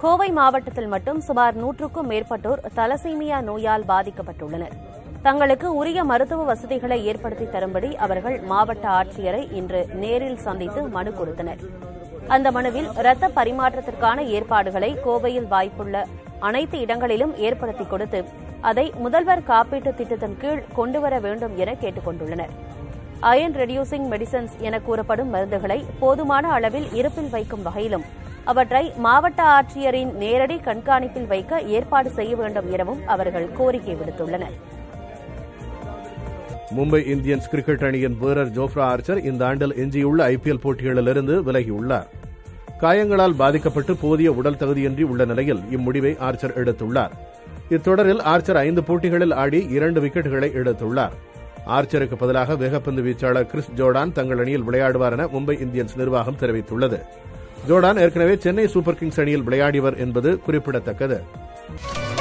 கோவை மாவட்டத்தில் மட்டும் சுமார் 100க்கும் மேற்பட்டோர் தலசீமியா நோயால் பாதிக்கப்பட்டுள்ளனர். தங்களுக்கு உரிய மருத்துவ வசதிகளை ஏற்படுத்தி தரும்படி அவர்கள் மாவட்ட ஆட்சியரை இன்று நேரில் சந்தித்து மனு கொடுத்தனர். அந்த மனுவில் இரத்த பரிமாற்றத்திற்கான ஏற்பாடுகளை கோவையில் வாய்ப்புள்ள அனைத்து இடங்களிலும் ஏற்படுத்தி கொடுத்து அதை முதல்வர் காப்பீட்டு திட்டத்தின் கீழ் கொண்டுவர வேண்டும் என கேட்டுக் கொண்டுள்ளனர். அயன் ரெடியூசிங் மெடிசன்ஸ் என கூறப்படும் மருந்துகளை போதுமான அளவில் இருப்பில் வைக்கும் வகையிலும் அவற்றை மாவட்ட ஆட்சியரின் நேரடி கண்காணிப்பில் வைக்க ஏற்பாடு செய்ய வேண்டும் எனவும் அவர்கள் கோரிக்கை விடுத்துள்ளனர். மும்பை இந்தியன்ஸ் கிரிக்கெட் அணியின் வீரர் ஜோஃப்ரா ஆர்ச்சர் இந்த ஆண்டில் எஞ்சியுள்ள ஐபிஎல் போட்டிகளிலிருந்து விலகியுள்ளார். காயங்களால் பாதிக்கப்பட்டு போதிய உடல் தகுதியின்றி உள்ள நிலையில் இம்முடிவை ஆர்ச்சர் எடுத்துள்ளார். இத்தொடரில் ஆர்ச்சர் 5 போட்டிகளில் ஆடி 2 விக்கெட்டுகளை எடுத்துள்ளார். ஆர்ச்சருக்கு பதிலாக வேகப்பந்து வீச்சாளர் கிறிஸ் ஜோர்டான் தங்கள் அணியில் விளையாடுவார் என மும்பை இந்தியன்ஸ் நிர்வாகம் தெரிவித்துள்ளது. ஜோர்டான் ஏற்கனவே சென்னை சூப்பர் கிங்ஸ் அணியில் விளையாடியவர் என்பது குறிப்பிடத்தக்கது.